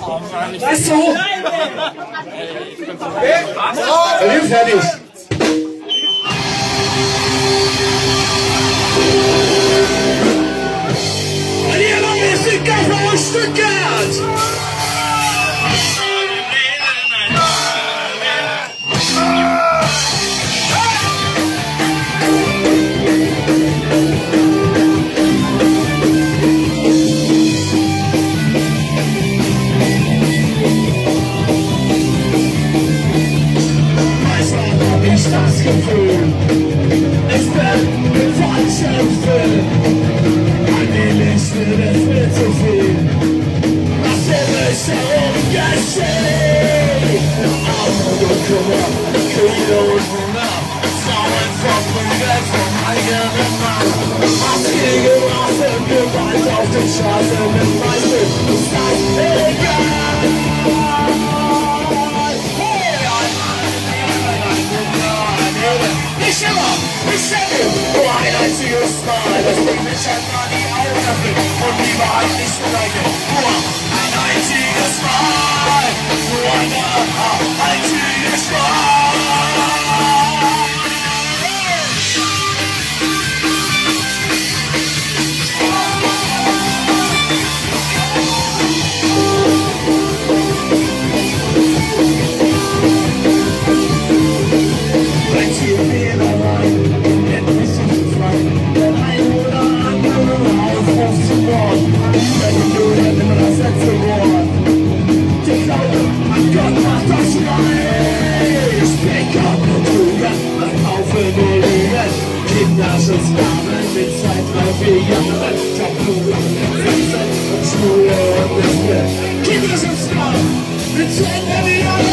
Weißt du? Wir sind fertig. Und ihr noch ein Stück Geld für ein Stück Geld. Das Gefühl, ich bin falsch erfüllt. An die Liste wird viel zu viel. Was um mich herum geschieht. Armut und Kummer, Kriege und Hunger, Frauen verprügelt vom eigenen Mann. Maskige Waffen, Gewalt auf den Straßen mit Meißel, ist das egal. Nicht immer, nicht selten, nur ein einziges Mal, das bringt mich einfach die Augen öffnen und die Wahrheit nicht verleugnen. Nur ein einziges Mal, nur ein einziges Mal. Bringt sie wieder rein, endlich sind sie frei. Der ein oder andere Aufruf zum Wort. Wenn du immer das letzte Wort. Die Glaube an Gott macht das frei. Speak up und Trüger, beim Aufenulieren. Kinderschutznamen mit 2, 3, 4 Jahren. Jobprogramm mit 14 und Schule und Liste. Kinderschutznamen mit 2, 3, 4 Jahren.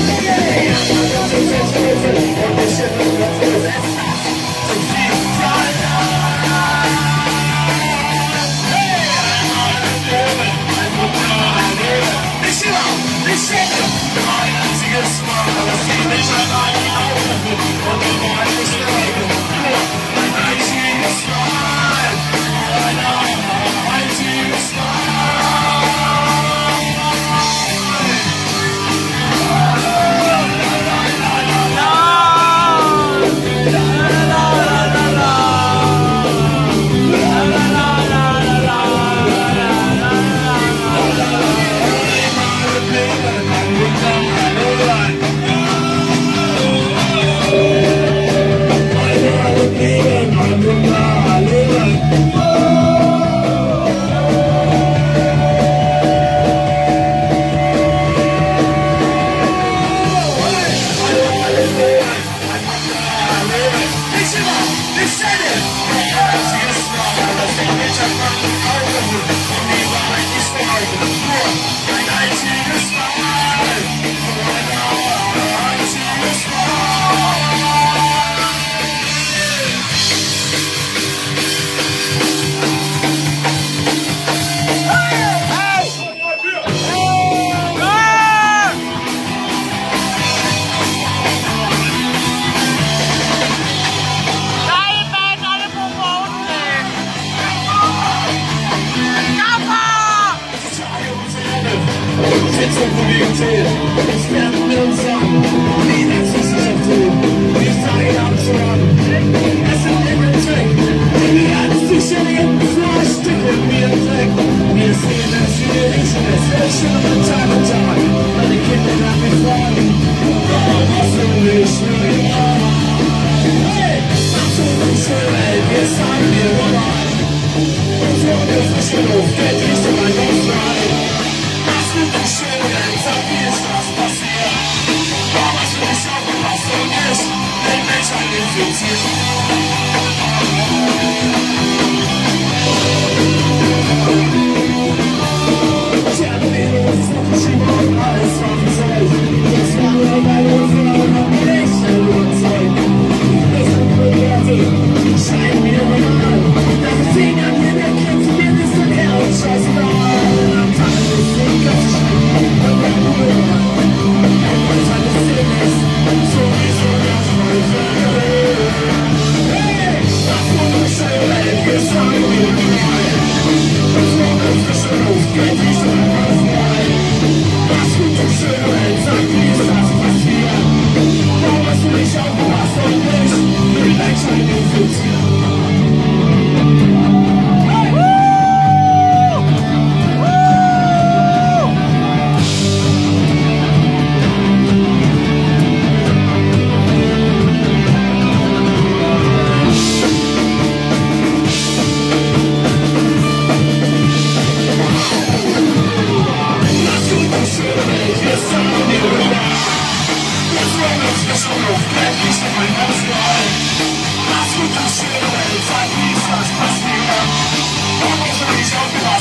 Schein mir normal, das ist 10 Jahre her, der Kind, mir ist ein Herz.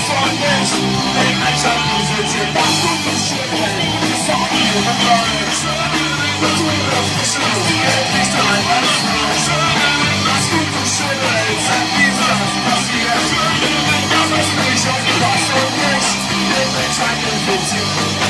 von mich, den Menschen besitzen, was du beschützen, sag mir was alles. Du wirst nicht, geht nicht einmal frisch. Was du beschützen, sag mir, was passiert. Das ist nicht auf was und nicht, den Menschen besitzen.